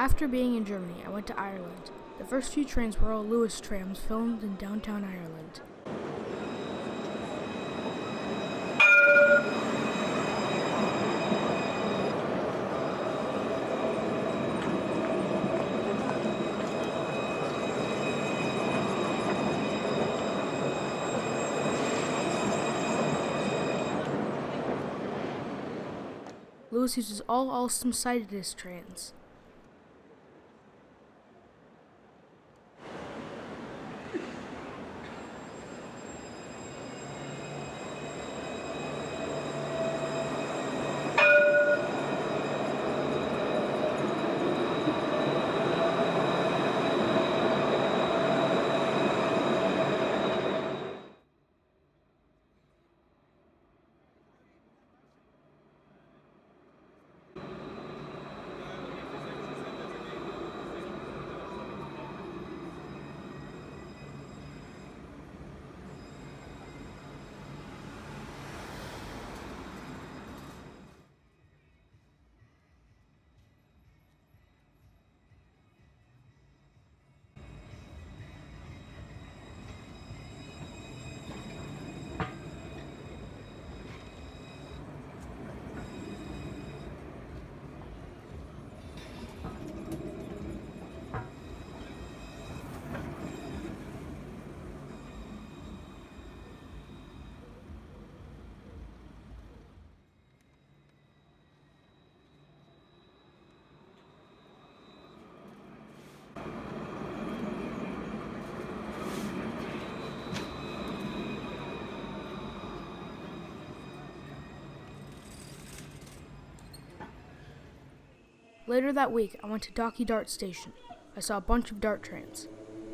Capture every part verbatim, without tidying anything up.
After being in Germany, I went to Ireland. The first few trains were all Lewis trams filmed in downtown Ireland. Lewis uses all Alstom-sided trains. Later that week, I went to Docky Dart Station. I saw a bunch of dart trains.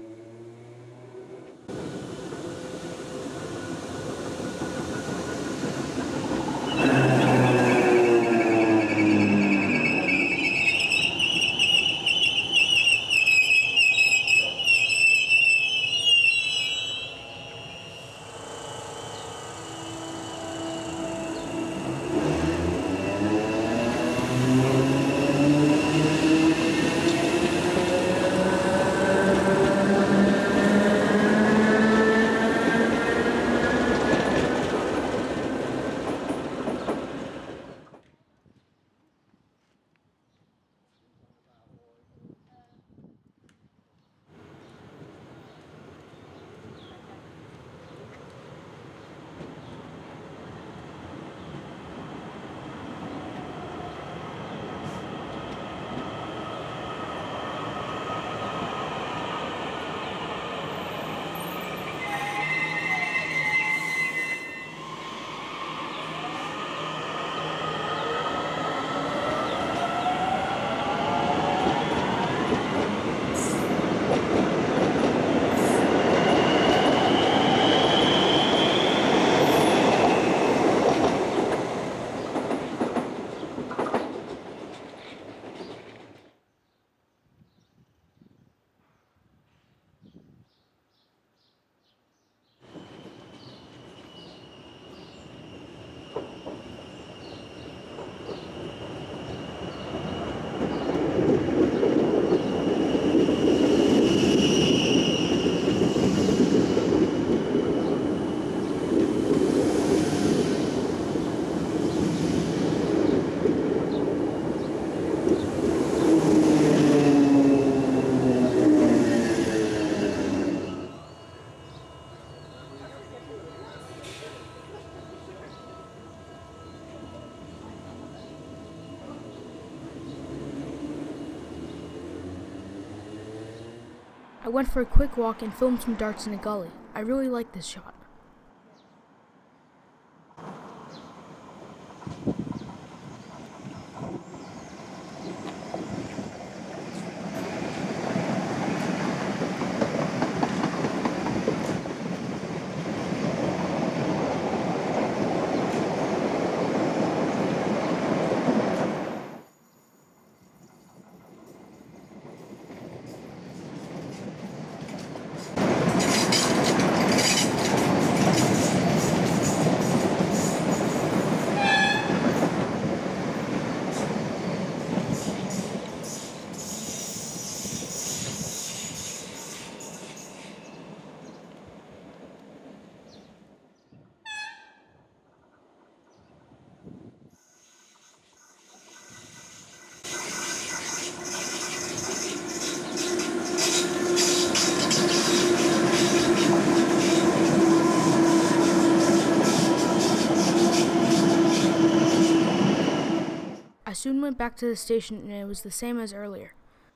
I went for a quick walk and filmed some darts in a gully. I really like this shot. soon went back to the station and it was the same as earlier.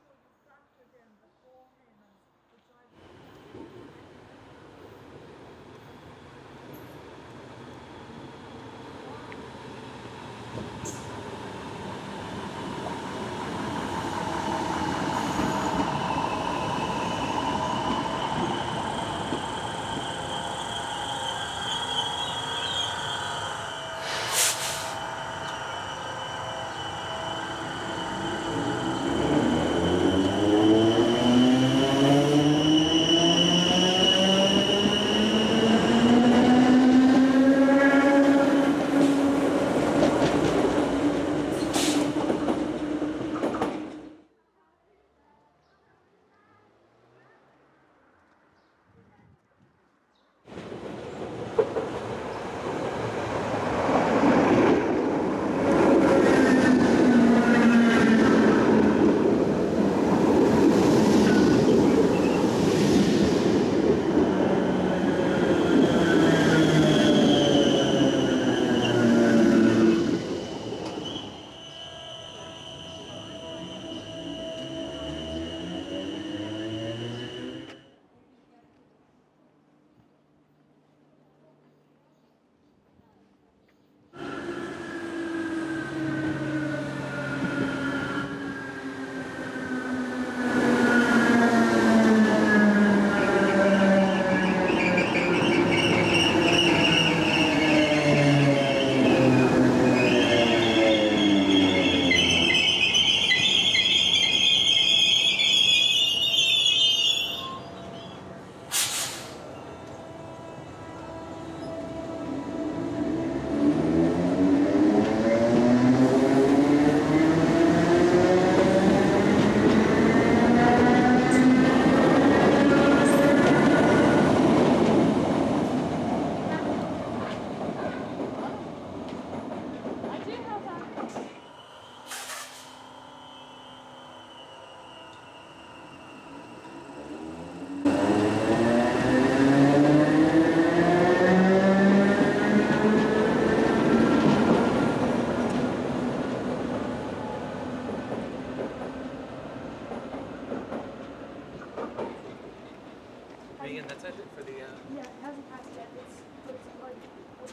Megan, that's it for the. Uh... Yeah, it hasn't passed yet. It's, it's like.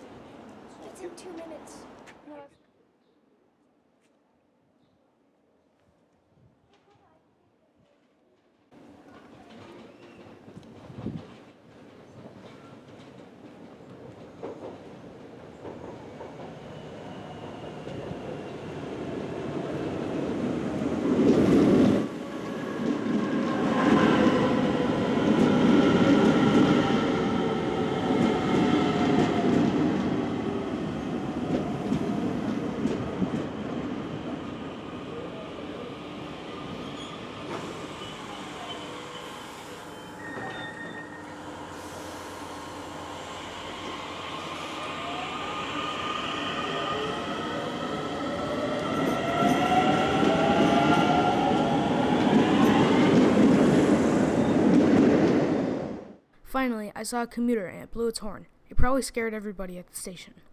It's in two minutes. No, it's... Finally, I saw a commuter and it blew its horn. It probably scared everybody at the station.